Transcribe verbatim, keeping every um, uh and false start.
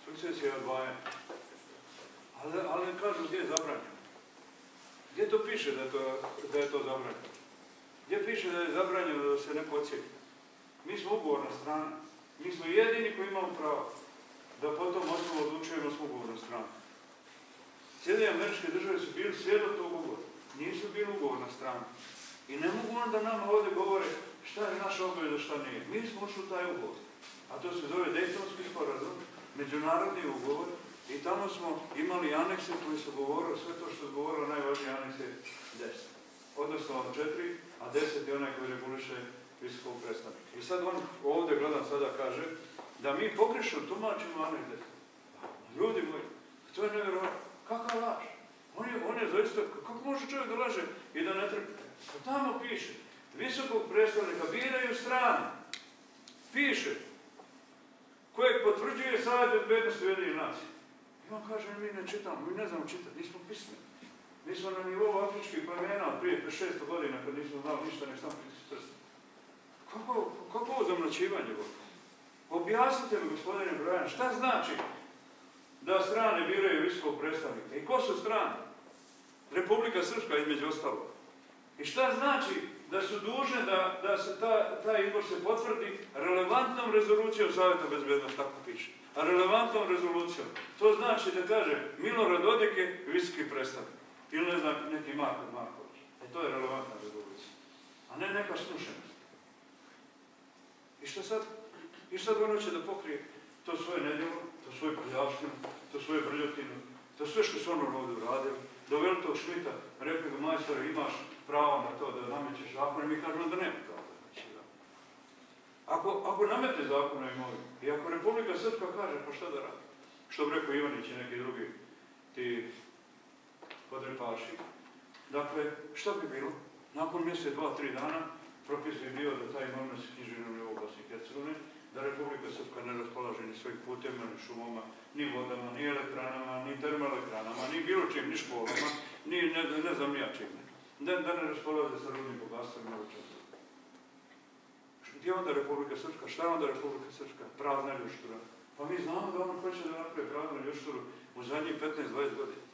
Sukcesija je odvajanje. Ali ne kažu gdje je zabranjeno. Gdje to piše da je to zabranjeno? Gdje piše da je zabranjeno da se ne podsjeti? Mi smo ugovorna strana. Mi smo jedini koji imamo pravo da potom osnovu odlučujemo s ugovornom stranom. Sjedinjene Američke Države su bili svjedok tog ugovora. Nisu bili ugovorna strana. I ne mogu onda nama ovdje govore šta je naša obaveza, šta nije. Mi smo ušli u taj ugovor. A to se zove Dejtonski sporazum, međunarodni ugovor. I tamo smo imali anekse koji su govorili sve to što je govorilo najvažnije anekse deset. Odnosno četiri, a deset je onaj koji reguliše visokog predstavnika. I sad on ovdje, gledam sada, kaže da mi pogrešno tumačimo aneks deset. Ljudi moji, to je nevjerovatno. Kakav laž? On je zaista, kako može čovjek da laže i da ne trpi? Pa tamo piše, visokog predstavnika biraju strane. Piše, kojeg potvrđuje Savjet bezbednosti Ujedinjenih nacija. I on kaže, mi ne čitamo, mi ne znamo čitati, nismo pismeni. Mi smo na nivou afričkih plemena prije pre šesto godina, kad nismo znali ništa, nek sam pritisli prst. Kako ovo zamlačivanje? Objasnite mi, gospodine Brojan, šta znači da strane biraju visokog predstavnika? I ko su strane? Republika Srpska, između ostalog. I šta znači da su dužne da se taj izbor se potvrdi relevantnom rezolucijom Savjeta bezbednosti, tako piše. A relevantnom rezolucijom. To znači da kaže Milorad Dodik je visoki predstavnik. Ili ne znam, neki Marko Marković. E to je relevantna rezolucija. A ne neka slušenost. I šta sad? I sad ono će da pokrije to svoje nedjelo, to svoje prljavštinu, to svoje brljotinu, to sve što su ono ovdje uradili. Doveli tog Šmita, rekli ga majstore, imaš pravo na to da namećeš zakone, mi kažemo da nema pravo da nameće zakone. Ako namete zakone imovine, i ako Republika Srpska kaže, pa šta da radi? Što bi rekao Ivanić i neki drugi ti podrepaši. Dakle, šta bi bilo? Nakon mjesec, dva, tri dana, propis bi bio da taj imovina se knjiži na nivou Bosne i Hercegovine, da Republika Srpska ne raspolaže ni svojih putevima, ni šumama, ni vodama, ni elektranama, ni termoelektranama, ni bilo čim, ni školama, ni ne znam nija čim. Da ne raspolaže sa rudnim bogatstvom i ovo čemu. Gdje je onda Republika Srpska? Šta je onda Republika Srpska? Prazna ljuštura. Pa mi znamo da ono hoće da napravi praznu ljušturu u zadnjih petnaest dvadeset godina.